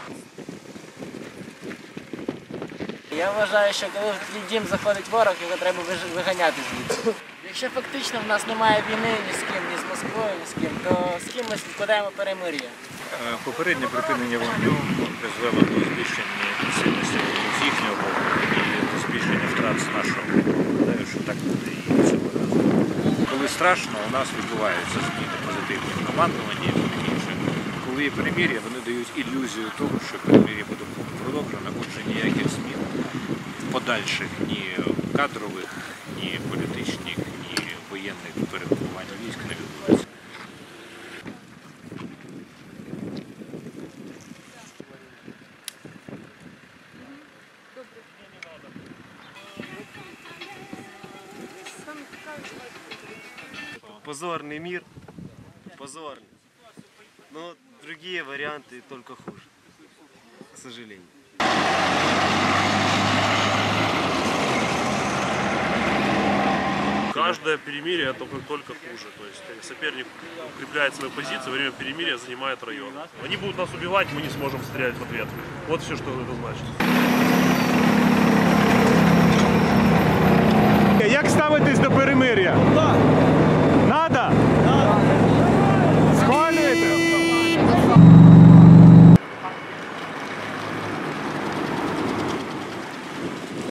Я вважаю, що коли в твій дім заходить ворог, його треба виганяти звідси. Якщо фактично в нас немає війни ні з ким, ні з Москвою, ні з ким, то з ким ми вкладаємо перемир'я? Попереднє припинення вогню призвело до збільшення чисельності з їхнього боку і до збільшення втрат з нашого боку. Гадаю, що так буде і цього разу. Коли страшно, у нас відбуваються зміни позитивні в командуванні і таке інше. Коли є перемир'я, вони дають ілюзію того, що перемир'я буде продовжено, отже ніяких змін подальших ні кадрових, ні політичних, ні воєнних перегрупувань військ не відбудеться. Позорный мир, позорный. Но другие варианты только хуже, к сожалению. Каждое перемирие только хуже. То есть соперник укрепляет свою позицию, во время перемирия занимает район. Они будут нас убивать, мы не сможем стрелять в ответ. Вот все, что это значит. Як ставитесь до перемир'я?